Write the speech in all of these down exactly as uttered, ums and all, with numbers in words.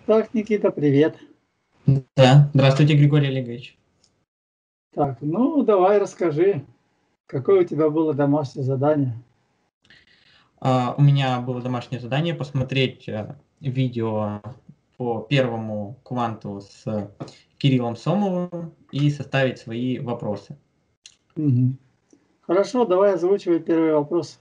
Так, Никита, привет. Да, здравствуйте, Григорий Олегович. Так, ну давай расскажи, какое у тебя было домашнее задание? А, у меня было домашнее задание посмотреть э, видео по первому кванту с Кириллом Сомовым и составить свои вопросы. Мгм. Хорошо, давай озвучивай первый вопрос.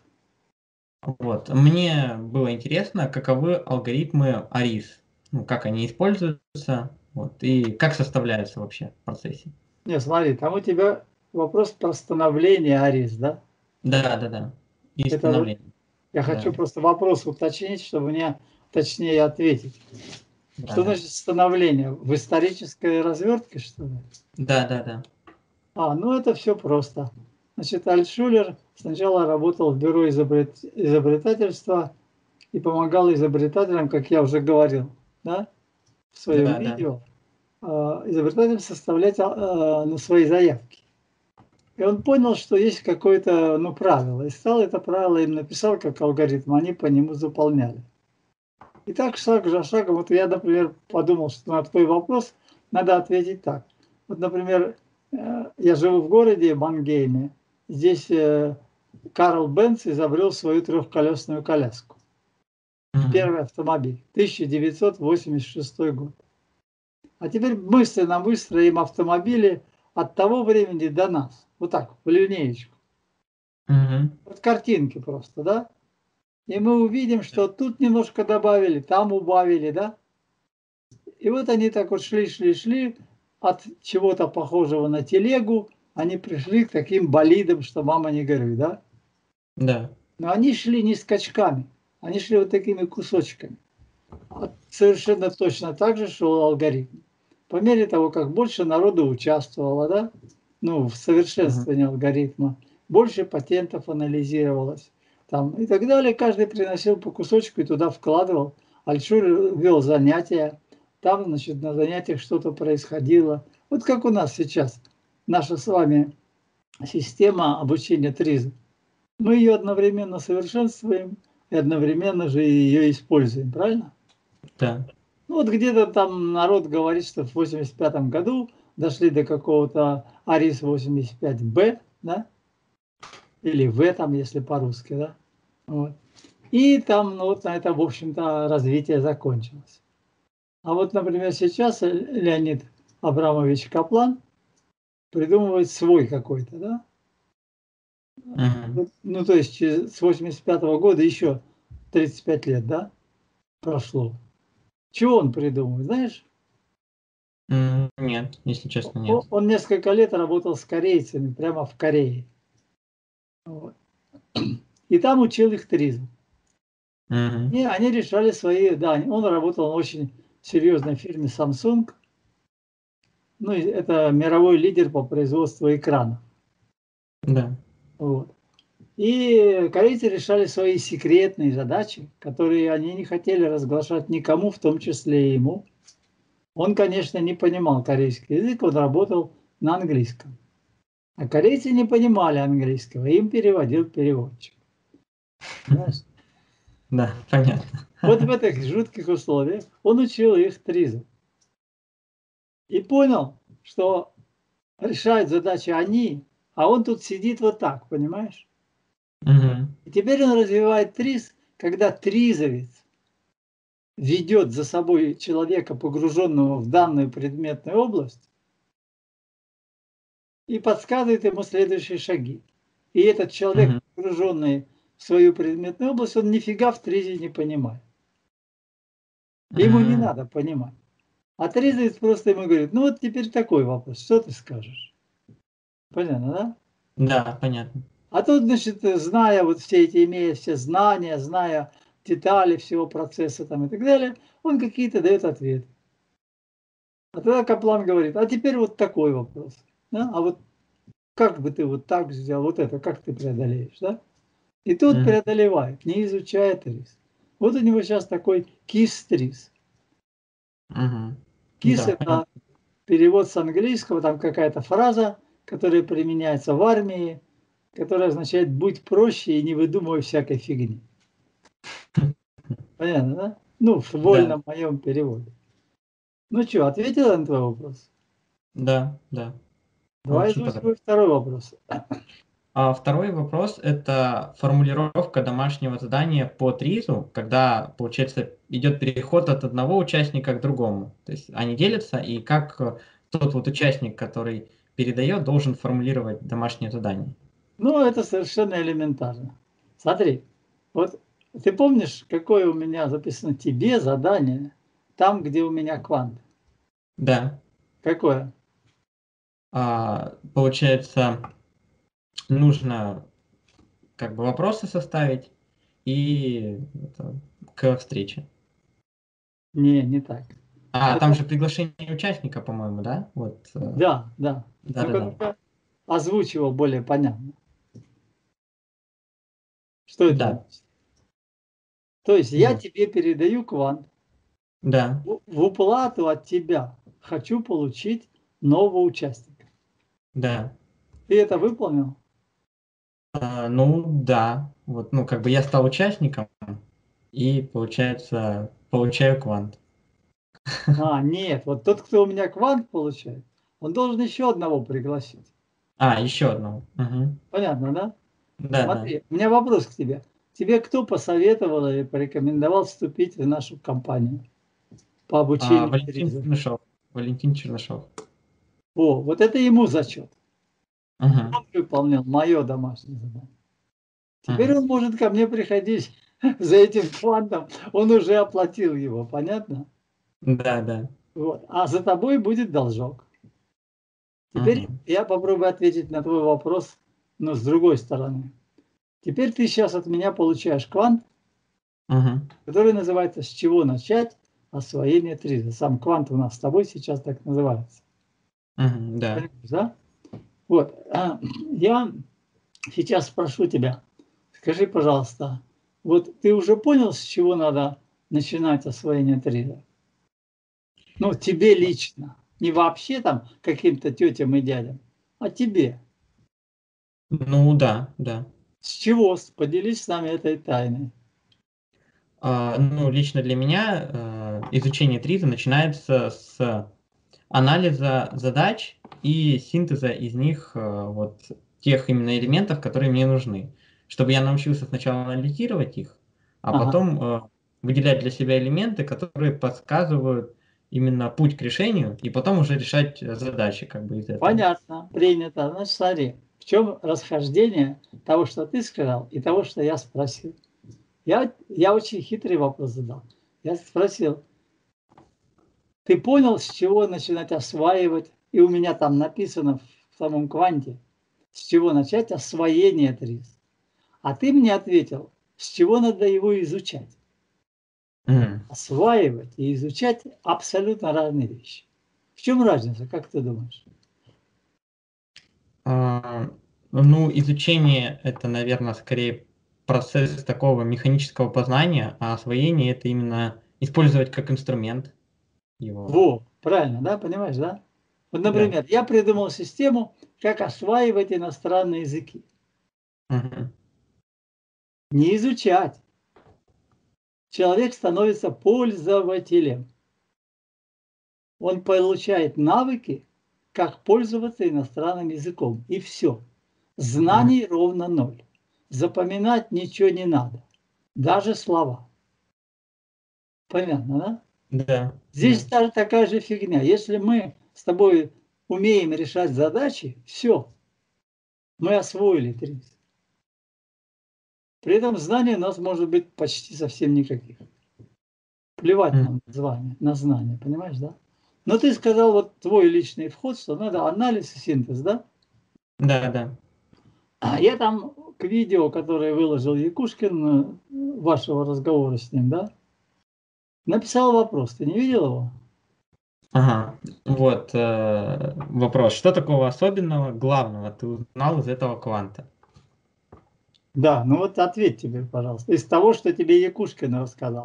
Вот. Мне было интересно, каковы алгоритмы АРИС, ну, как они используются, вот, и как составляются вообще в процессе. Не, смотри, там у тебя вопрос про становление АРИС, да? Да, да, да. И Это вот становление. я Да, хочу просто вопрос уточнить, чтобы мне точнее ответить. да, Что да. значит становление? В исторической развертке, что ли? Да, да, да. А, ну это все просто. Значит, Альтшулер сначала работал в бюро изобрет... изобретательства и помогал изобретателям, как я уже говорил, да, в своем Да, да. видео, а, изобретателям составлять а, на свои заявки. И он понял, что есть какое-то, ну, правило, и стал это правило им написал как алгоритм, они по нему заполняли. И так шаг за шагом, вот я, например, подумал, что на твой вопрос надо ответить так. Вот, например, э, я живу в городе Мангейме, здесь э, Карл Бенц изобрел свою трехколесную коляску. Мгм. Первый автомобиль, тысяча девятьсот восемьдесят шестой год. А теперь мысленно выстроим автомобили от того времени до нас. Вот так, в линеечку. Мгм. Вот картинки просто, да? И мы увидим, что тут немножко добавили, там убавили, да? И вот они так вот шли, шли, шли, от чего-то похожего на телегу, они пришли к таким болидам, что мама не горюй, да? Да. Но они шли не скачками, они шли вот такими кусочками. А совершенно точно так же шел алгоритм. По мере того, как больше народу участвовало, да, ну, в Мгм. совершенствовании алгоритма, больше патентов анализировалось, там, и так далее, каждый приносил по кусочку и туда вкладывал. Альтшулер вел занятия, там, значит, на занятиях что-то происходило. Вот как у нас сейчас наша с вами система обучения ТРИЗ. Мы ее одновременно совершенствуем и одновременно же ее используем, правильно? Да. Ну вот где-то там народ говорит, что в восемьдесят пятом году дошли до какого-то АРИС восемьдесят пять Б, да, или В там, если по-русски, да. Вот. И там, ну вот на это, в общем-то, развитие закончилось. А вот, например, сейчас Леонид Абрамович Каплан придумывает свой какой-то, да. Мгм. Ну, то есть с восемьдесят пятого года еще тридцать пять лет, да, прошло. Чего он придумывает, знаешь? М, нет, если честно, нет. Он несколько лет работал с корейцами прямо в Корее. Вот. И там учил их тризм. Мгм. И они решали свои, да, он работал в очень серьезной фирме Samsung, ну, это мировой лидер по производству экранов. Да. Вот. И корейцы решали свои секретные задачи, которые они не хотели разглашать никому, в том числе и ему. Он, конечно, не понимал корейский язык, он работал на английском. А корейцы не понимали английского, им переводил переводчик. Понимаешь? Да, понятно. Вот в этих жутких условиях он учил их тризм. И понял, что решают задачи они, а он тут сидит вот так, понимаешь? Мгм. И теперь он развивает триз, когда тризовец ведет за собой человека, погруженного в данную предметную область, и подсказывает ему следующие шаги. И этот человек, Мгм. погруженный в свою предметную область, он нифига в тризе не понимает. Ему не М. надо понимать. А трезовец просто ему говорит: ну вот теперь такой вопрос, что ты скажешь? Понятно, да? Да, понятно. А тут, значит, зная вот все эти, имея все знания, зная детали всего процесса там и так далее, он какие-то дает ответы. А тогда Каплан говорит: а теперь вот такой вопрос, да? А вот как бы ты вот так сделал, вот это, как ты преодолеешь, да? И тут Мгм. преодолевает, не изучая ТРИС. Вот у него сейчас такой КИС-ТРИС. Мгм. КИС – Да, это понятно. перевод с английского, там какая-то фраза, которая применяется в армии, которая означает «будь проще и не выдумывай всякой фигни». Понятно, да? Ну, в Да. вольном моем переводе. Ну что, ответила на твой вопрос? Да, да. Давай Очень озвучивай понравилось. второй вопрос. А второй вопрос– это формулировка домашнего задания по ТРИЗу, когда, получается, идет переход от одного участника к другому. То есть они делятся, и как э, тот вот участник, который передает, должен формулировать домашнее задание. Ну, это совершенно элементарно. Смотри, вот ты помнишь, какое у меня записано тебе задание, там, где у меня квант? Да. Какое? А, получается, нужно как бы вопросы составить и это, к встрече. Не, не так. А, там Это, же приглашение участника, по-моему, да? Вот. э, да, да. Ну-ка, Да-да-да. ну-ка, озвучь его более понятно. Что это Да, значит? То есть я вот. тебе передаю квант, Да, в в уплату от тебя хочу получить нового участника. да. Ты это выполнил? А, ну да. Вот, ну, как бы я стал участником и, получается, получаю квант. А, нет, вот тот, кто у меня квант получает, он должен еще одного пригласить. А, еще одного. Мгм. Понятно, да? Да-да. Смотри, у меня вопрос к тебе. Тебе кто посоветовал или порекомендовал вступить в нашу компанию по А, обучению Валентин ТРИЗа? Чернышов. Валентин Чернышов. О, вот это ему зачет. Мгм. Он выполнил мое домашнее задание. Теперь Мгм. он может ко мне приходить за этим квантом, он уже оплатил его, понятно? Да-да. Вот. А за тобой будет должок. Теперь Мгм. я попробую ответить на твой вопрос, но с другой стороны. Теперь ты сейчас от меня получаешь квант, Мгм. который называется «С чего начать освоение ТРИЗа». Сам квант у нас с тобой сейчас так называется. Мгм. Да. Понимаешь, да? Вот. а, Я сейчас спрошу тебя, скажи, пожалуйста, вот ты уже понял, с чего надо начинать освоение ТРИЗа? Ну, тебе лично. Не вообще там каким-то тетям и дядям, а тебе. Ну да, да. С чего? С- Поделись с нами этой тайной. А, ну, лично для меня э, изучение ТРИЗа начинается с анализа задач и синтеза из них э, вот тех именно элементов, которые мне нужны. Чтобы я научился сначала анализировать их, а Ага. потом э, выделять для себя элементы, которые подсказывают именно путь к решению, и потом уже решать э, задачи как бы из этого. Понятно, принято. Значит, смотри, в чем расхождение того, что ты сказал, и того, что я спросил. Я, я очень хитрый вопрос задал. Я спросил, ты понял, с чего начинать осваивать? И у меня там написано в самом кванте, с чего начать освоение ТРИЗ. А ты мне ответил, с чего надо его изучать. Мгм. Осваивать и изучать абсолютно разные вещи. В чем разница, как ты думаешь? А, ну, изучение это, наверное, скорее процесс такого механического познания, а освоение это именно использовать как инструмент его. Во, правильно, да, понимаешь, да? Вот, Да. например, я придумал систему, как осваивать иностранные языки. Мгм. Не изучать. Человек становится пользователем. Он получает навыки, как пользоваться иностранным языком. И все. Мгм. Знаний ровно ноль. Запоминать ничего не надо. Даже слова. Понятно, да? Да, Здесь да. та- такая же фигня. Если мы с тобой умеем решать задачи, все, мы освоили ТРИЗ. При этом знаний у нас может быть почти совсем никаких. Плевать М. нам на звание, на знания, понимаешь, да? Но ты сказал, вот твой личный вход, что надо анализ и синтез, да? Да, да. А я там к видео, которое выложил Якушкин, э, вашего разговора с ним, да, написал вопрос. Ты не видел его? Ага. Вот, э, вопрос. Что такого особенного, главного ты узнал из этого кванта? Да, ну вот ответь тебе, пожалуйста, из того, что тебе Якушкин рассказал.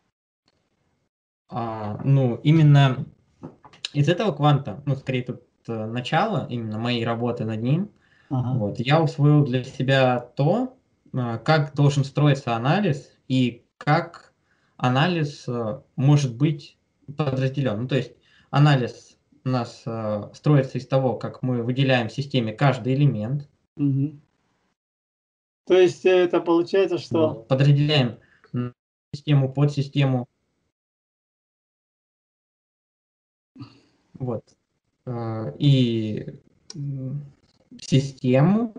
А, ну, именно из этого кванта, ну, скорее тут э, начало именно моей работы над ним, Ага. вот, я усвоил для себя то, а, как должен строиться анализ и как анализ э, может быть подразделен. Ну, то есть анализ у нас э, строится из того, как мы выделяем в системе каждый элемент. Мгм. То есть это получается, что... Вот, подразделяем м, систему, подсистему. Вот. э, И м, систему.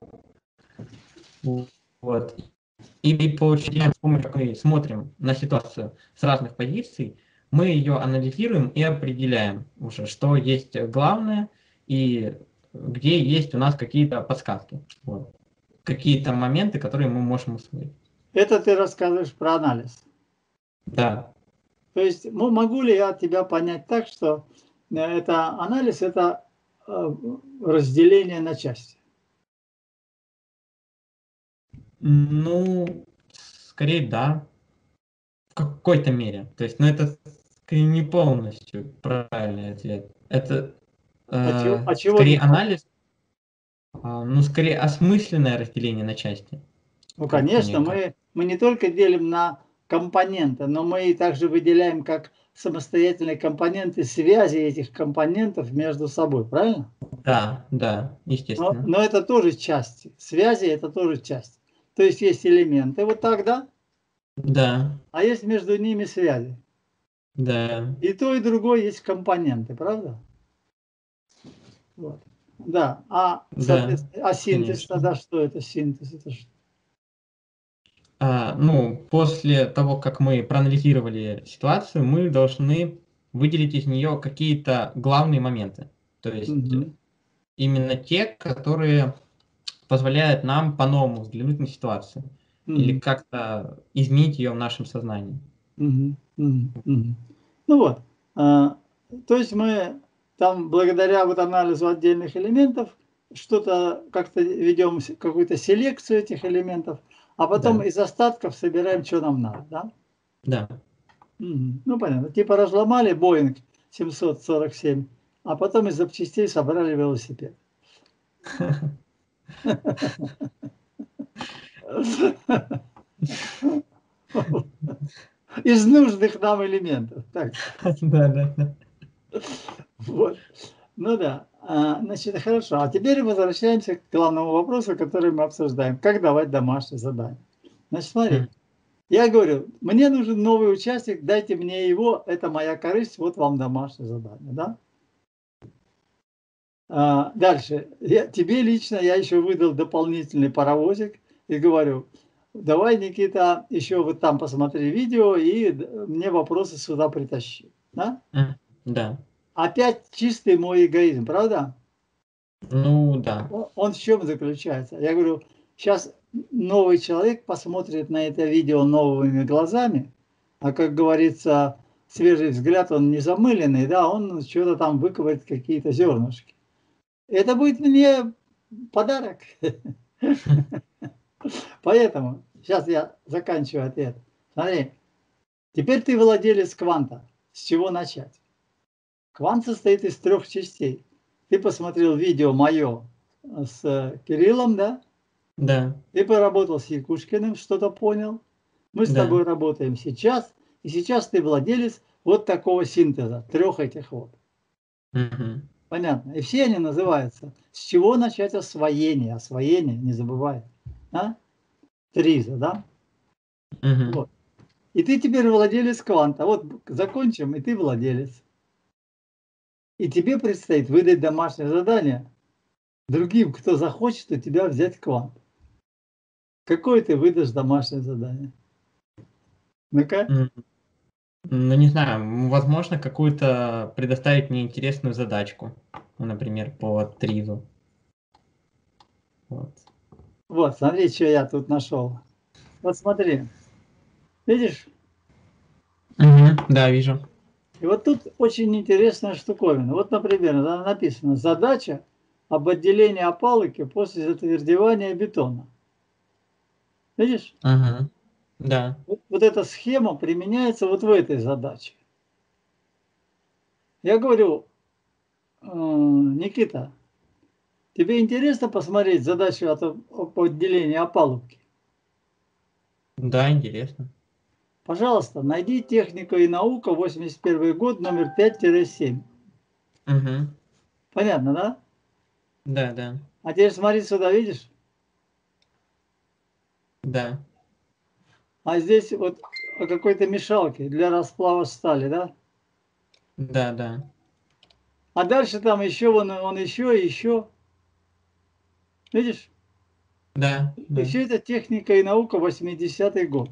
Вот. И получаем, с помощью, как мы смотрим на ситуацию с разных позиций, мы ее анализируем и определяем уже, что есть главное и где есть у нас какие-то подсказки. Вот. Какие-то моменты, которые мы можем усвоить. Это ты рассказываешь про анализ. Да. То есть ну, могу ли я тебя понять так, что э, это анализ, это э, разделение на части? Ну, скорее да. В какой-то мере. То есть, ну это скорее не полностью правильный ответ. Это А чего, э, а чего не скорее пол- анализ, а, ну скорее осмысленное разделение на части. Ну, Как конечно, мне кажется. мы, мы не только делим на компоненты, но мы и также выделяем как самостоятельные компоненты связи этих компонентов между собой, правильно? Да, да, Но, естественно. но это тоже части. Связи это тоже часть. То есть есть элементы вот так, да? Да, А есть между ними связи. да, И то, и другое есть компоненты, правда? Вот. Да. А, да, соответственно, а синтез конечно. тогда что это синтез? Это что? А, ну, после того, как мы проанализировали ситуацию, мы должны выделить из нее какие-то главные моменты. То есть э, Мгм. именно те, которые позволяют нам по-новому взглянуть на ситуацию или Мгм. как-то изменить ее в нашем сознании. Мгм. Мгм. Мгм. Ну вот. а, То есть мы там благодаря вот анализу отдельных элементов что-то как-то ведем с- какую-то селекцию этих элементов, а потом Да, из остатков собираем, что нам надо, да? да. Мгм. Ну понятно. Типа разломали Боинг семьсот сорок семь, а потом из запчастей собрали велосипед. Из нужных нам элементов, так сказать. Да, да, да. Вот. Ну да. А, значит, хорошо. А теперь возвращаемся к главному вопросу, который мы обсуждаем. Как давать домашнее задание? Значит, смотри. М, Я говорю, мне нужен новый участник, дайте мне его, это моя корысть, вот вам домашнее задание, да? А, дальше. Я, тебе лично я еще выдал дополнительный паровозик и говорю, давай, Никита, еще вот там посмотри видео и д- мне вопросы сюда притащи. Да? м, Да. Опять чистый мой эгоизм, правда? Ну да. О- Он в чем заключается? Я говорю, сейчас новый человек посмотрит на это видео новыми глазами, а как говорится, свежий взгляд, он не замыленный, да, он что-то там выковырит какие-то зернышки. Это будет мне подарок. Поэтому сейчас я заканчиваю ответ. Смотри, теперь ты владелец кванта. С чего начать? Квант состоит из трех частей. Ты посмотрел видео мое с Кириллом, да? Да, Ты поработал с Якушкиным, что-то понял. Мы с да. тобой работаем сейчас, и сейчас ты владелец вот такого синтеза, трех этих вот. Мгм. Понятно. И все они называются. С чего начать освоение? Освоение, не забывай. А? Триза, да? Мгм. Вот. И ты теперь владелец кванта. Вот закончим, и ты владелец. И тебе предстоит выдать домашнее задание другим, кто захочет у тебя взять квант. Какое ты выдашь домашнее задание? Ну-ка. М, Ну, не знаю, м, возможно, какую-то предоставить мне интересную задачку. Ну, например, по тризу. Вот. Вот, смотри, что я тут нашел. Вот смотри. Видишь? Мгм. Да, вижу. И вот тут очень интересная штуковина. Вот, например, да, написано «Задача об отделении опалубки после затвердевания бетона». Видишь? Мгм. Да. Вот, вот эта схема применяется вот в этой задаче. Я говорю, э, Никита, тебе интересно посмотреть задачу от, об отделении опалубки? Да, интересно. Пожалуйста, найди «Техника и наука», восемьдесят первый год, номер пять семь. Мгм. Понятно, да? Да, да, А теперь смотри сюда, видишь? да, А здесь вот о какой-то мешалке для расплава стали, да? да, да, А дальше там еще, вон он еще, еще. Видишь? да, И да. все это техника и наука, восьмидесятый год.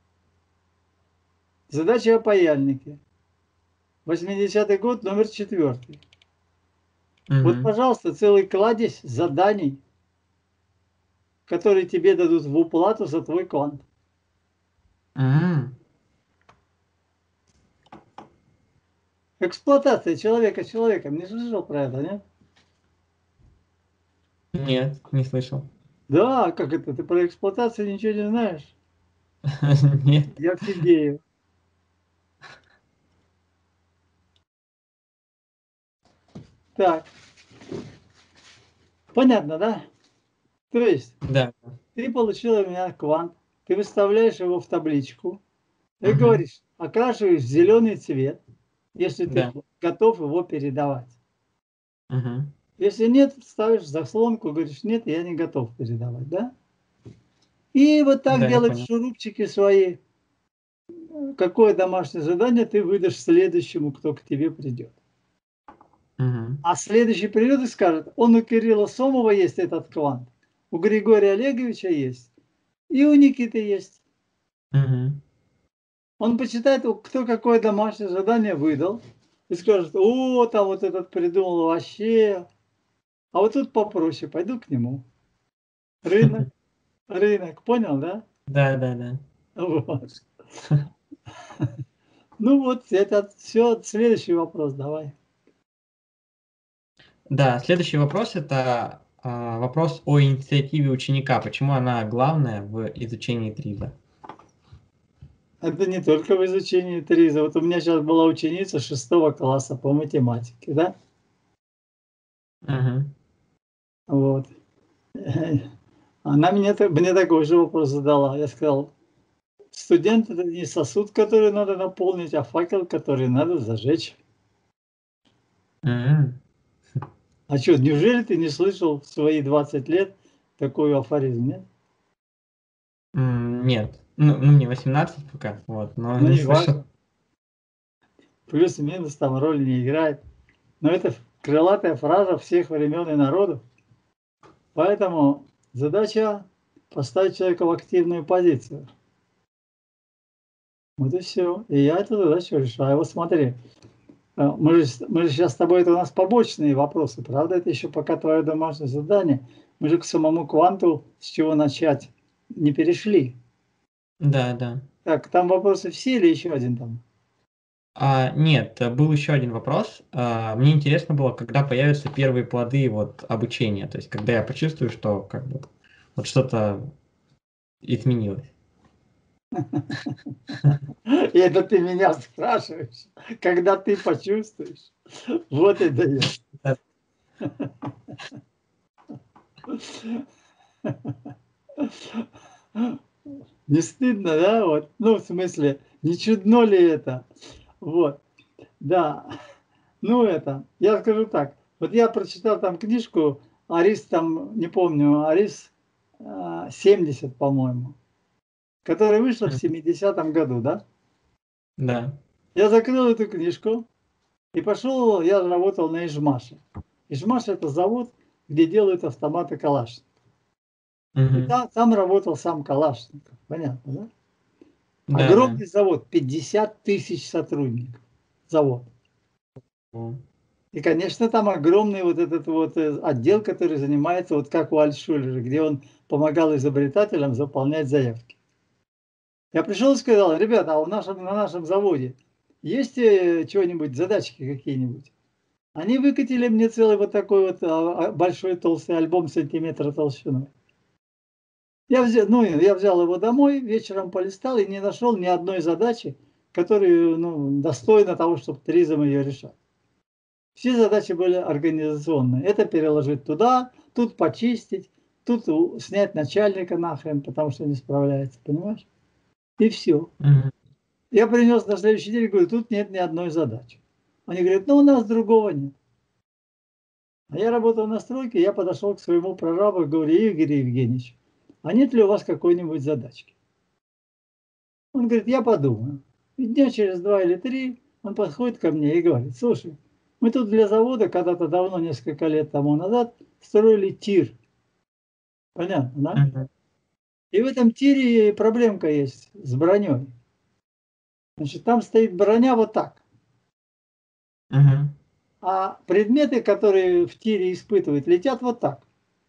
Задача о паяльнике. восьмидесятый год, номер четвертый. Вот, Мгм. пожалуйста, целый кладезь заданий, которые тебе дадут в уплату за твой квант. М. Эксплуатация человека человеком. Не слышал про это, нет? Нет, не слышал. Да, как это? Ты про эксплуатацию ничего не знаешь? Нет. Я офигею. Так, понятно, да? То есть Да. ты получил у меня квант, ты выставляешь его в табличку и Мгм. говоришь, окрашиваешь в зеленый цвет, если ты Да. готов его передавать. Мгм. Если нет, ставишь заслонку, говоришь, нет, я не готов передавать, да? И вот так Да, я делать понял. шурупчики свои. Какое домашнее задание ты выдашь следующему, кто к тебе придет. Мгм. А следующий придет и скажет, он у Кирилла Сомова есть этот квант, у Григория Олеговича есть, и у Никиты есть. Мгм. Он почитает, кто какое домашнее задание выдал, и скажет, о, там вот этот придумал вообще, а вот тут попроще, пойду к нему. Рынок, рынок, понял, да? Да, да, да. Вот. Ну вот, это все, следующий вопрос давай. Да, следующий вопрос- это, а, вопрос о инициативе ученика. Почему она главная в изучении триза? Это не только в изучении триза. Вот у меня сейчас была ученица шестого класса по математике, да? Мгм. Вот. Она мне, мне такой же вопрос задала. Я сказал, студент- это не сосуд, который надо наполнить, а факел, который надо зажечь. М. А что, неужели ты не слышал в свои двадцать лет такой афоризм, нет? М, нет. Ну ну, мне восемнадцать пока, вот, но Ну, не не слышал. важно. Плюс-минус там роли не играет. Но это крылатая фраза всех времен и народов. Поэтому задача поставить человека в активную позицию. Вот и все. И я эту задачу решаю. Вот смотри, а, мы же, мы же сейчас с тобой, это у нас побочные вопросы, правда? Это еще пока твое домашнее задание. Мы же к самому кванту, с чего начать, не перешли. Да, да. Так, там вопросы все или еще один там? А, нет, э, был еще один вопрос. А, мне интересно было, когда появятся первые плоды вот обучения, то есть когда я почувствую, что как бы вот что-то изменилось. И это ты меня спрашиваешь, когда ты почувствуешь. Вот и дает. Да. Не стыдно, да? Вот. Ну, в смысле, не чудно ли это? Вот. Да. Ну, это, я скажу так. Вот я прочитал там книжку, Арис там, не помню, Арис а, семьдесят, по-моему, которая вышла в Мгм. семидесятом году, да? Да. Я закрыл эту книжку и пошел, я работал на Ижмаше. Ижмаш- это завод, где делают автоматы Калашников. И Мгм. там, там работал сам Калашников, понятно, да? Да, да. Огромный завод, пятьдесят тысяч сотрудников, завод. О. И, конечно, там огромный вот этот вот э, отдел, который занимается, вот как у Альтшулера, где он помогал изобретателям заполнять заявки. Я пришел и сказал, ребята, а у нашем, на нашем заводе есть э, чего-нибудь, задачки какие-нибудь? Они выкатили мне целый вот такой вот а, а, большой толстый альбом сантиметра толщиной. Я взял, ну, я взял его домой, вечером полистал и не нашел ни одной задачи, которая ну, достойна того, чтобы тризом ее решать. Все задачи были организационные. Это переложить туда, тут почистить, тут снять начальника нахрен, потому что не справляется, понимаешь? И все. Мгм. Я принес на следующий день и говорю, тут нет ни одной задачи. Они говорят, ну у нас другого нет. А я работал на стройке, я подошел к своему прорабу и говорю: Игорь Евгеньевич, а нет ли у вас какой-нибудь задачки? Он говорит: я подумаю. И дня через два или три он подходит ко мне и говорит: слушай, мы тут для завода когда-то давно, несколько лет тому назад, строили тир. Понятно, да? Мгм. И в этом тире проблемка есть с броней. Значит, там стоит броня вот так. Мгм. А предметы, которые в тире испытывают, летят вот так.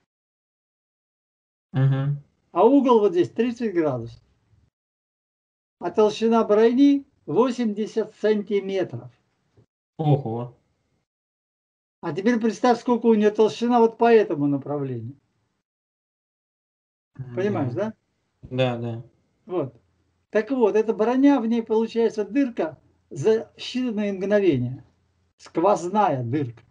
Мгм. А угол вот здесь тридцать градусов. А толщина брони восемьдесят сантиметров. Ого. А теперь представь, сколько у нее толщина вот по этому направлению. Понимаешь, Да. да? Да, да. Вот. Так вот, эта броня, в ней получается дырка за считанные мгновения. Сквозная дырка.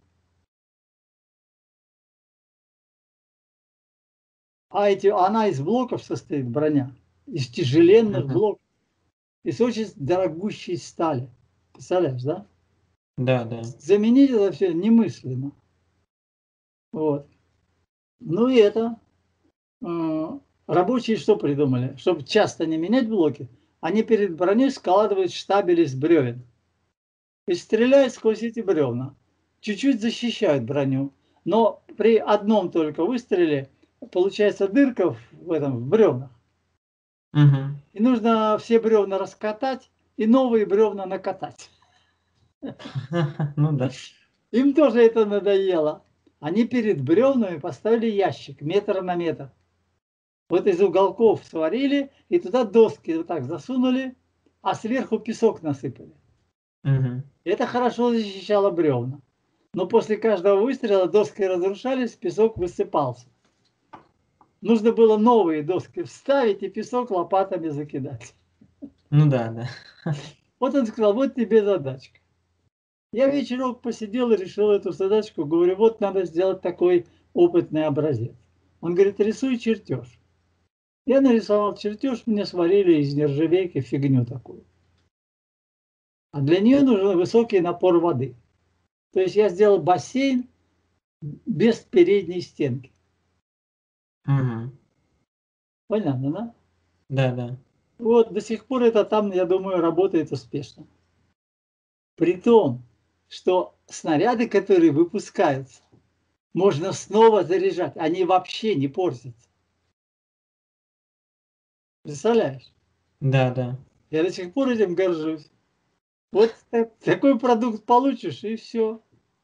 А эти, она из блоков состоит, броня. Из тяжеленных Мгм. блоков. Из очень дорогущей стали. Представляешь, да? Да, да. Заменить это все немыслимо. Вот. Ну и это. э, Рабочие что придумали? Чтобы часто не менять блоки, они перед броней складывают штабель из бревен. И стреляют сквозь эти бревна. Чуть-чуть защищают броню. Но при одном только выстреле получается дырка в этом, в бревнах. Мгм. И нужно все бревна раскатать и новые бревна накатать. Ну да. Им тоже это надоело. Они перед бревнами поставили ящик метр на метр. Вот из уголков сварили и туда доски вот так засунули, а сверху песок насыпали. Мгм. Это хорошо защищало бревна. Но после каждого выстрела доски разрушались, песок высыпался. Нужно было новые доски вставить и песок лопатами закидать. Ну да, да. Вот он сказал: вот тебе задачка. Я вечерок посидел и решил эту задачку. Говорю: вот надо сделать такой опытный образец. Он говорит: рисуй чертеж. Я нарисовал чертеж, мне сварили из нержавейки фигню такую. А для нее нужен высокий напор воды. То есть я сделал бассейн без передней стенки. Мгм. Понятно, да? Да, да. Вот до сих пор это там, я думаю, работает успешно. При том, что снаряды, которые выпускаются, можно снова заряжать. Они вообще не портятся. Представляешь? Да, да. Я до сих пор этим горжусь. Вот так- такой продукт получишь, и все.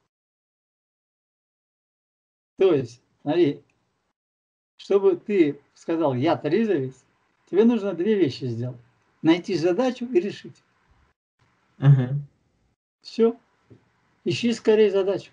То есть, смотри, чтобы ты сказал: я тризовец, тебе нужно две вещи сделать. Найти задачу и решить. Мгм. Все. Ищи скорее задачу.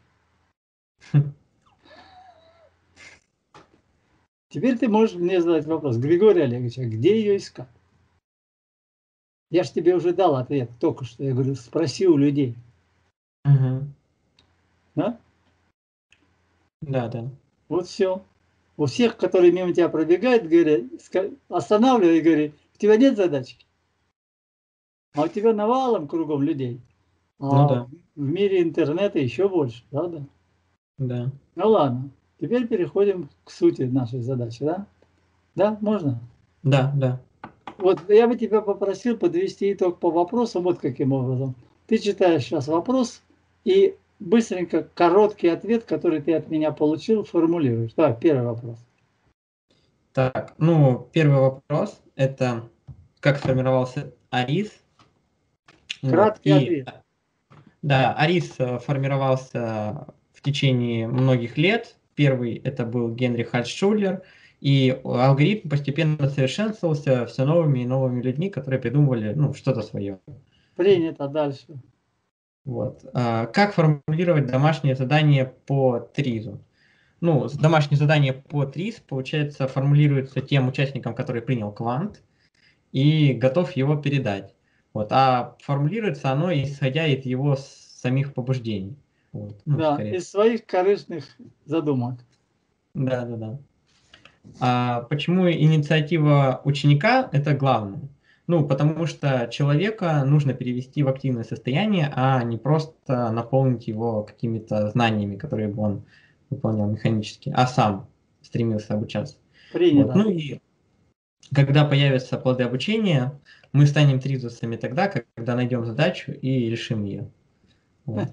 Теперь ты можешь мне задать вопрос: Григорий Олегович, а где ее искать? Я ж тебе уже дал ответ только что. Я говорю: спроси у людей. Мгм. Да? Да, да. Вот все. У всех, которые мимо тебя пробегают, говорят, ска- останавливай и говори: у тебя нет задачки, а у тебя навалом кругом людей. Ну А в да. в мире интернета еще больше, правда? Да. Ну ладно, теперь переходим к сути нашей задачи, да? Да, можно? Да, да. Вот я бы тебя попросил подвести итог по вопросу вот каким образом. Ты читаешь сейчас вопрос и быстренько короткий ответ, который ты от меня получил, формулируешь. Так, первый вопрос. Так, ну, первый вопрос- это как сформировался арис. Вот. Краткий И, ответ. а, да, арис, э, формировался в течение многих лет. Первый- это был Генрих Альтшулер, и алгоритм постепенно совершенствовался все новыми и новыми людьми, которые придумывали, ну, что-то свое. Принято. Дальше. Вот. А, как формулировать домашнее задание по тризу? Ну, с- домашнее задание по триз, получается, формулируется тем участником, который принял квант и готов его передать. Вот. А формулируется оно, исходя из его самих побуждений. Вот. Ну, Да, скорее. из своих корыстных задумок. Да-да-да. А почему инициатива ученика- это главное? Ну, потому что человека нужно перевести в активное состояние, а не просто наполнить его какими-то знаниями, которые бы он выполнял механически, а сам стремился обучаться. Принято. Вот. Ну и когда появятся плоды обучения, мы станем тризусами тогда, когда найдем задачу и решим ее. Вот.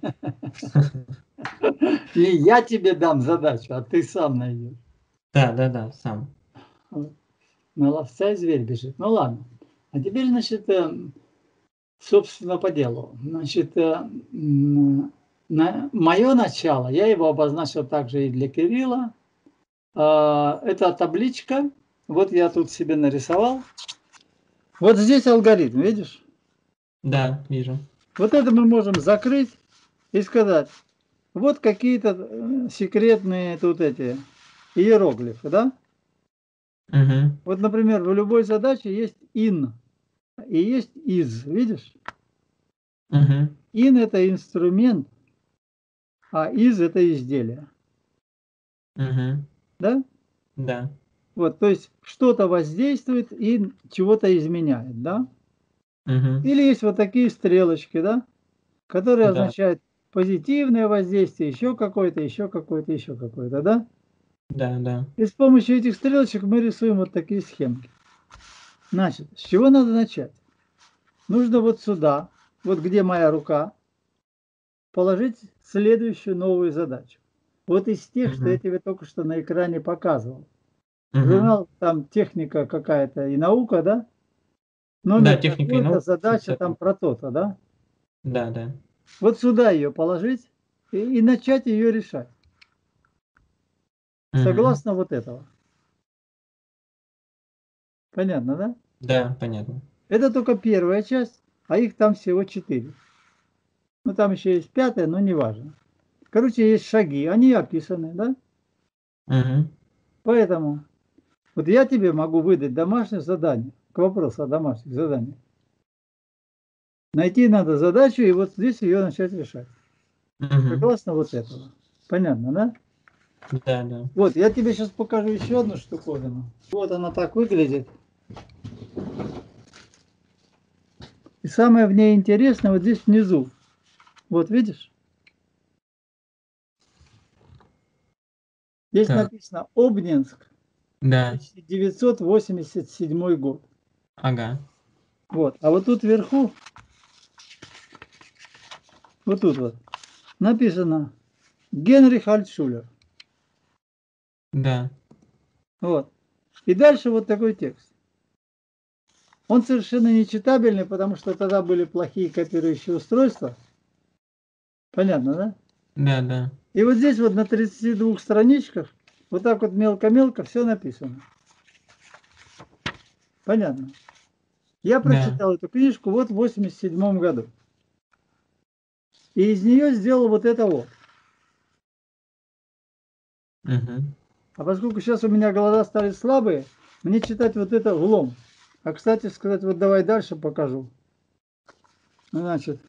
И я тебе дам задачу, а ты сам найдешь. Да, да, да, сам. Вот. На ловца и зверь бежит. Ну ладно. А теперь, значит, э, собственно, по делу. Значит, э, на, мое начало, я его обозначил также и для Кирилла. А, это табличка. Вот я тут себе нарисовал. Вот здесь алгоритм, видишь? Да, вижу. Вот это мы можем закрыть и сказать, вот какие-то секретные тут эти иероглифы, да? Угу. Вот, например, в любой задаче есть in и есть is, видишь? Угу. In это инструмент, а is это изделие. Угу. Да? Да. Вот, то есть что-то воздействует и чего-то изменяет, да? Угу. Или есть вот такие стрелочки, да? Которые Да. означают позитивное воздействие, еще какое-то, еще какое-то, еще какое-то, да? Да, да. И с помощью этих стрелочек мы рисуем вот такие схемки. Значит, с чего надо начать? Нужно вот сюда, вот где моя рука, положить следующую новую задачу. Вот из тех, что я Угу. тебе только что на экране показывал. Угу. Журнал, там техника какая-то и наука, да? Да, Номер техника и такой-то, наука. задача там про то-то, да? Да, да. Вот сюда ее положить и, и начать ее решать. Угу. Согласно вот этого. Понятно, да? Да, понятно. Это только первая часть, а их там всего четыре. Ну, там еще есть пятая, но не важно. Короче, есть шаги, они описаны, да? Угу. Поэтому вот я тебе могу выдать домашнее задание, к вопросу о домашних заданиях. Найти надо задачу и вот здесь ее начать решать. Угу. Согласно вот этого. Понятно, да? Да, да. Вот, я тебе сейчас покажу еще одну штуковину. Вот она так выглядит. И самое в ней интересное вот здесь внизу. Вот видишь? Здесь Так. написано Обнинск, Да. тысяча девятьсот восемьдесят седьмой год. Ага. Вот, а вот тут вверху, вот тут вот, написано Генрих Альтшулер. Да. Вот. И дальше вот такой текст. Он совершенно нечитабельный, потому что тогда были плохие копирующие устройства. Понятно, да? Да, да. И вот здесь вот на тридцати двух страничках вот так вот мелко-мелко все написано. Понятно. Я прочитал Да. эту книжку вот в восемьдесят седьмом году. И из нее сделал вот это вот. Угу. А поскольку сейчас у меня глаза стали слабые, мне читать вот это влом. А, кстати сказать, вот давай дальше покажу. Значит,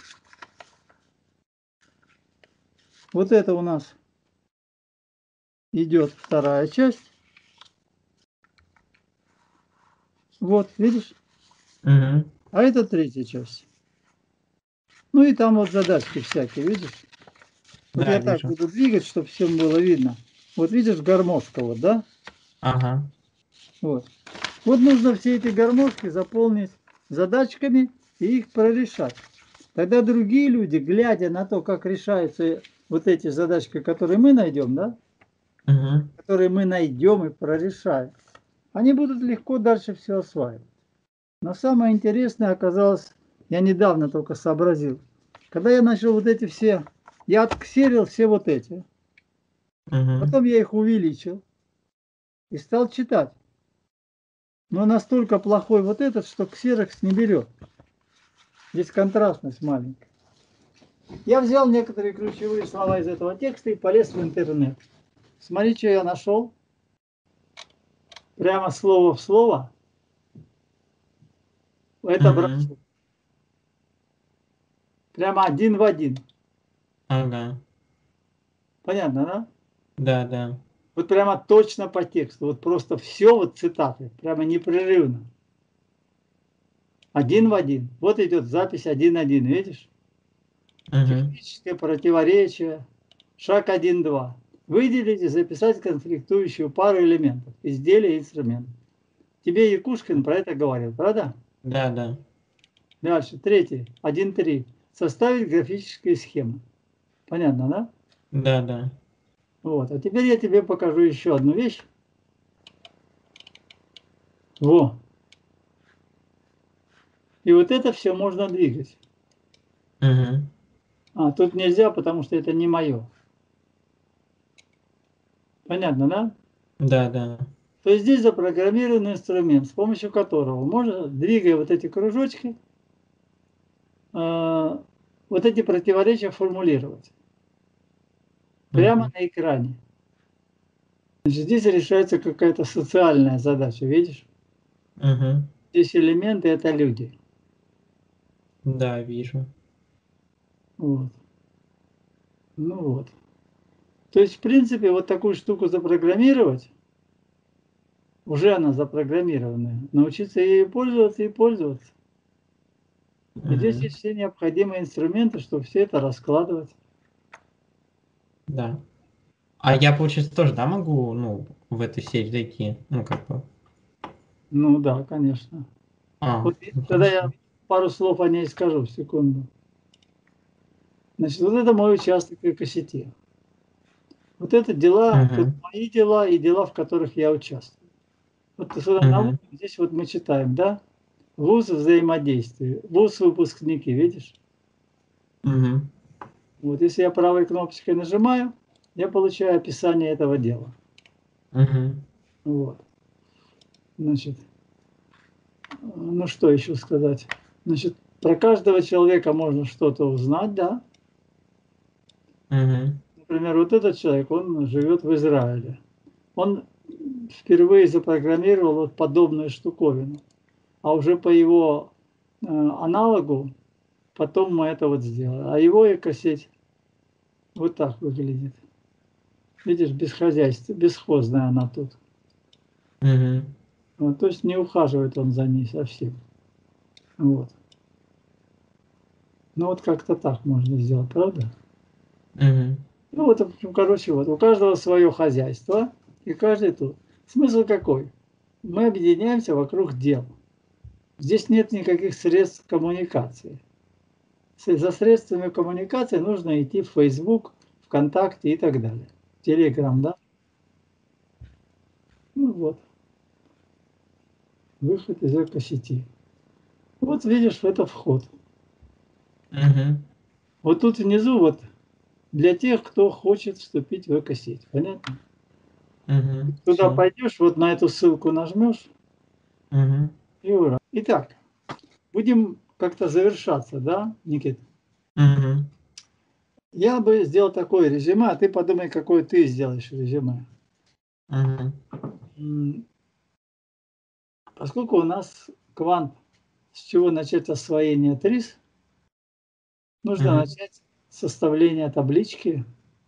вот это у нас идет вторая часть. Вот, видишь? Угу. А это третья часть. Ну и там вот задачки всякие, видишь? Вот Да, я так вижу. буду двигать, чтобы всем было видно. Вот видишь гармошка, вот, да? Ага. Вот. Вот нужно все эти гармошки заполнить задачками и их прорешать. Тогда другие люди, глядя на то, как решаются вот эти задачки, которые мы найдем, да? Угу. Которые мы найдем и прорешаем, они будут легко дальше все осваивать. Но самое интересное оказалось, я недавно только сообразил, когда я начал вот эти все, я отксерил все вот эти, Угу. потом я их увеличил и стал читать. Но настолько плохой вот этот, что ксерокс не берет. Здесь контрастность маленькая. Я взял некоторые ключевые слова из этого текста и полез в интернет. Смотри, что я нашел. Прямо слово в слово. Это Угу. брошюра. Прямо один в один. Ага. Понятно, да? Да, да. Вот прямо точно по тексту. Вот просто все вот цитаты. Прямо непрерывно. Один в один. Вот идет запись один-один. Видишь? Угу. Техническое противоречие. Шаг один-два. Выделить и записать конфликтующую пару элементов, изделия и инструментов. Тебе Якушкин про это говорил, правда? Да, да. Дальше, третий, один три. Составить графические схемы. Понятно, да? Да, да. Вот. А теперь я тебе покажу еще одну вещь. Во. И вот это все можно двигать. Угу. А, тут нельзя, потому что это не мое. Понятно, да? Да, да. То есть здесь запрограммированный инструмент, с помощью которого можно, двигая вот эти кружочки, э, вот эти противоречия формулировать. Прямо Угу. на экране. Значит, здесь решается какая-то социальная задача, видишь? Угу. Здесь элементы – это люди. Да, вижу. Вот. Ну вот. То есть, в принципе, вот такую штуку запрограммировать, уже она запрограммированная, научиться ею пользоваться и пользоваться. И здесь Угу. есть все необходимые инструменты, чтобы все это раскладывать. Да. А я, получается, тоже, да, могу, ну, в эту сеть зайти? Ну, как бы. Ну да, конечно. А, Вот ну тогда я хорошо. пару слов о ней скажу, секунду. Значит, вот это мой участок экосети. Вот это дела, тут Угу. мои дела и дела, в которых я участвую. Вот ты сюда Угу. наводишь, здесь вот мы читаем, да? ВУЗ взаимодействие, ВУЗ выпускники, видишь? Угу. Вот если я правой кнопочкой нажимаю, я получаю описание этого дела. Угу. Вот. Значит, ну что еще сказать? Значит, про каждого человека можно что-то узнать, да? Угу. Например, вот этот человек, он живет в Израиле. Он впервые запрограммировал вот подобную штуковину. А уже по его э, аналогу потом мы это вот сделали. А его экосеть вот так выглядит. Видишь, бесхозяйственная, бесхозная она тут. Угу. Вот, то есть не ухаживает он за ней совсем. Вот. Ну вот как-то так можно сделать, правда? Угу. Ну вот, в общем, короче, вот у каждого свое хозяйство, и каждый тут. Смысл какой? Мы объединяемся вокруг дел. Здесь нет никаких средств коммуникации. За средствами коммуникации нужно идти в Facebook, ВКонтакте и так далее. Телеграм, да? Ну вот. Выход из экосети. Вот видишь, это вход. Угу. Вот тут внизу вот для тех, кто хочет вступить в экосеть. Понятно? Угу. Туда Все. пойдешь, вот на эту ссылку нажмешь, Угу. и ура. Итак, будем как-то завершаться, да, Никит? Угу. Я бы сделал такое резюме, а ты подумай, какое ты сделаешь резюме. Угу. М, Поскольку у нас квант, с чего начать освоение ТРИС, нужно Угу. начать с составления таблички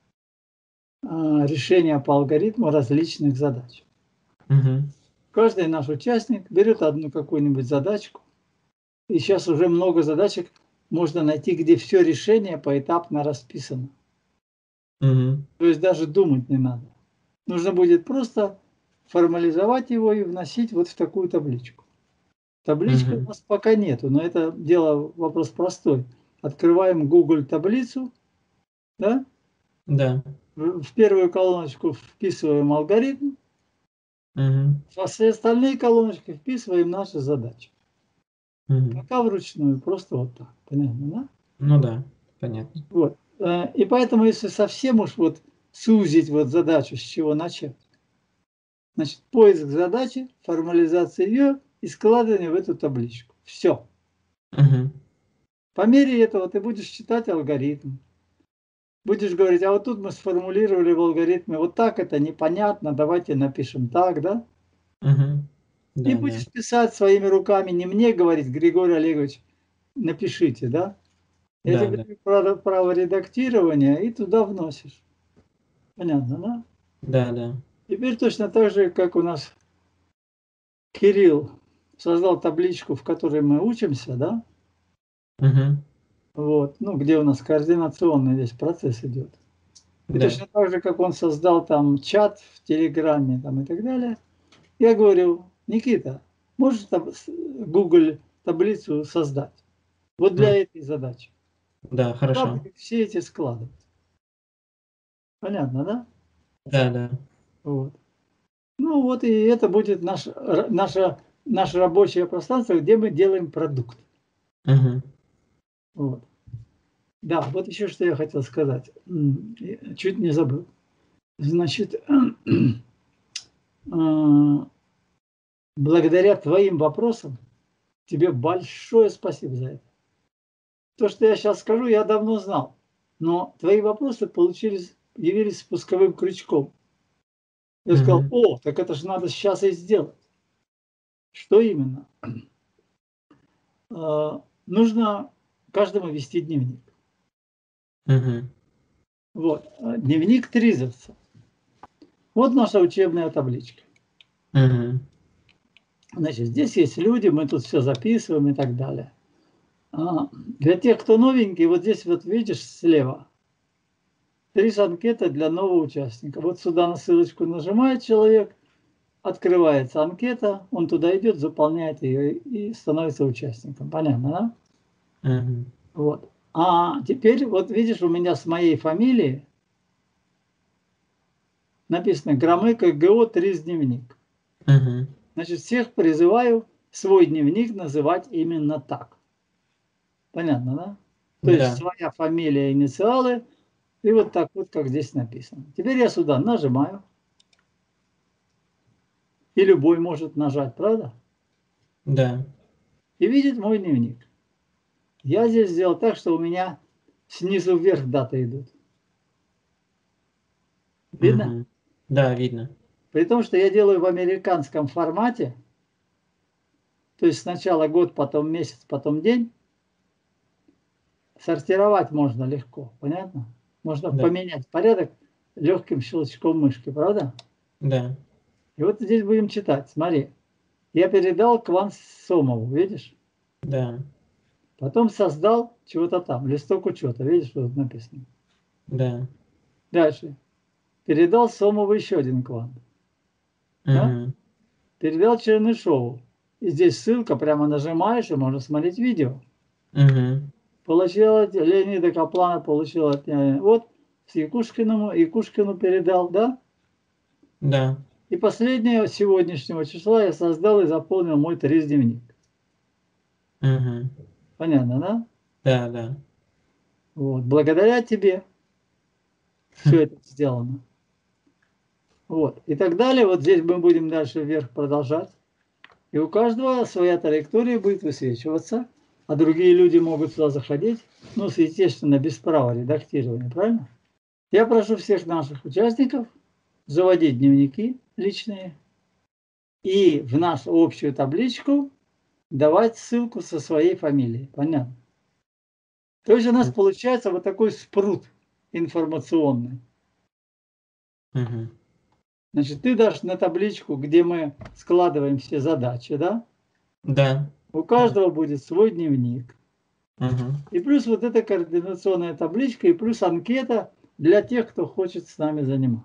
а, решения по алгоритму различных задач. Угу. Каждый наш участник берет одну какую-нибудь задачку, и сейчас уже много задачек можно найти, где все решение поэтапно расписано. Угу. То есть даже думать не надо. Нужно будет просто формализовать его и вносить вот в такую табличку. Таблички у Угу. нас пока нету, но это дело, вопрос простой. Открываем Google таблицу, да? Да. В в первую колоночку вписываем алгоритм, Угу. а все остальные колоночки вписываем наши задачи. Угу. Пока вручную, просто вот так. Понятно, да? Ну да, понятно. Вот. Э, И поэтому, если совсем уж вот сузить вот задачу, с чего начать, значит, поиск задачи, формализация ее и складывание в эту табличку. Все. Угу. По мере этого ты будешь читать алгоритм. Будешь говорить, а вот тут мы сформулировали в алгоритме вот так, это непонятно, давайте напишем так, да? Угу. И Да, да. будешь писать своими руками, не мне говорить, Григорий Олегович, напишите, да? Я Да, тебе да. даю право, право редактирования и туда вносишь. Понятно, да? Да, да. Теперь точно так же, как у нас Кирилл создал табличку, в которой мы учимся, да? Угу. Вот, ну, где у нас координационный весь процесс идет. И Да. точно так же, как он создал там чат в Телеграме там, и так далее, я говорю: Никита, можешь там Google таблицу создать? Вот для М. этой задачи. Да, Туда хорошо. будем все эти складывать. Понятно, да? Да, да. Вот. Ну вот и это будет наш, р- наше, наше рабочее пространство, где мы делаем продукт. Мгм. Вот. Да, вот еще что я хотел сказать. М, я чуть не забыл. Значит, а, благодаря твоим вопросам тебе большое спасибо за это. То, что я сейчас скажу, я давно знал, но твои вопросы получились, явились спусковым крючком. Я сказал: Мгм. о, так это же надо сейчас и сделать. Что именно? А, нужно каждому вести дневник. Мгм. Вот, а, дневник тризовца. Вот наша учебная табличка. Мгм. Значит, здесь есть люди, мы тут все записываем и так далее. А, для тех, кто новенький, вот здесь вот видишь слева три анкеты для нового участника. Вот сюда на ссылочку нажимает человек, открывается анкета, он туда идет, заполняет ее и становится участником. Понятно, да? Мгм. Вот. А теперь вот видишь, у меня с моей фамилией написано Громыко ГО Триз дневник. Мгм. Значит, всех призываю свой дневник называть именно так. Понятно, да? То есть Да. своя фамилия, инициалы, и вот так вот, как здесь написано. Теперь я сюда нажимаю, и любой может нажать, правда? Да. И видит мой дневник. Я здесь сделал так, что у меня снизу вверх даты идут. Видно? Мгм. Да, видно. При том, что я делаю в американском формате, то есть сначала год, потом месяц, потом день, сортировать можно легко, понятно? Можно Да. поменять порядок легким щелчком мышки, правда? Да. И вот здесь будем читать. Смотри, я передал Кван Сомову, видишь? Да. Потом создал чего-то там, листок учета, видишь, что тут написано. Да. Дальше. Передал Сомову еще один квант. Да? Мгм. Передал Чернышову. И здесь ссылка, прямо нажимаешь, и можно смотреть видео. Мгм. Получил от Леонида Каплана, получил от... э, Вот, с Якушкиному, Якушкину передал, да? Да. И последнего сегодняшнего числа я создал и заполнил мой триз-дневник. Мгм. Понятно, да? Да, да. Вот. Благодаря тебе все это сделано. Вот. И так далее. Вот здесь мы будем дальше вверх продолжать. И у каждого своя траектория будет высвечиваться, а другие люди могут туда заходить, ну, естественно, без права редактирования, правильно? Я прошу всех наших участников заводить дневники личные и в нашу общую табличку давать ссылку со своей фамилией. Понятно? То есть у нас получается вот такой спрут информационный. Мгм. Значит, ты дашь на табличку, где мы складываем все задачи, да? Да. У каждого будет свой дневник. Мгм. И плюс вот эта координационная табличка, и плюс анкета для тех, кто хочет с нами заниматься.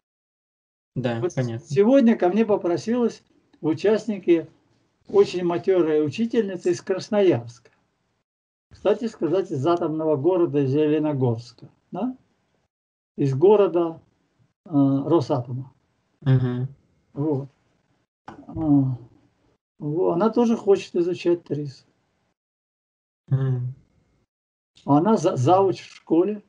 Да, Вот понятно. сегодня ко мне попросилась в участники очень матерая учительница из Красноярска. Кстати сказать, из атомного города Зеленогорска. Да? Из города э, Росатома. Мгм. Вот. А, во- она тоже хочет изучать ТРИС. М. Она за, зауч в школе,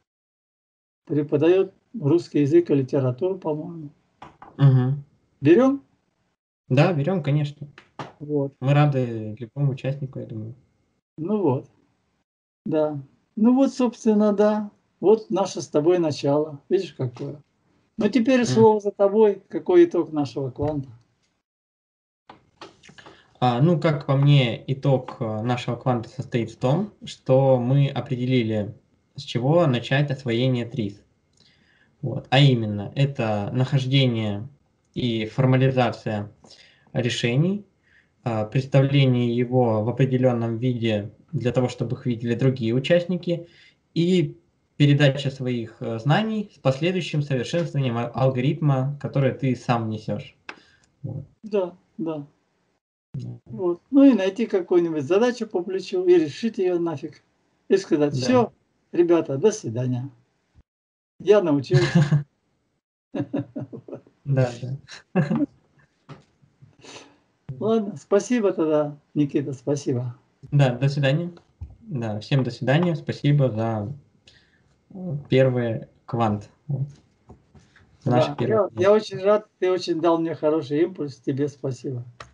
преподает русский язык и литературу, по-моему. Мгм. Берем? Да, берем, конечно. Вот. Мы рады любому участнику, я думаю. Ну вот, да. Ну вот, собственно, да. Вот наше с тобой начало. Видишь, какое? Ну теперь М. слово за тобой. Какой итог нашего кванта? А, ну, как по мне, итог э, нашего кванта состоит в том, что мы определили, с чего начать освоение ТРИС. Вот. А именно, это нахождение и формализация решений, а, представление его в определенном виде для того, чтобы их видели другие участники, и передача своих э, знаний с последующим совершенствованием а- алгоритма, который ты сам несешь. Вот. Да, да. Да. Вот. Ну и найти какую-нибудь задачу по плечу и решить ее нафиг. И сказать, Да. все, ребята, до свидания. Я научился. Да, да. Ладно, спасибо тогда, Никита, спасибо. Да, до свидания. Да, всем до свидания. Спасибо за э, первый квант. Вот. Наш Да, первый я, квант. я очень рад, ты очень дал мне хороший импульс, тебе спасибо.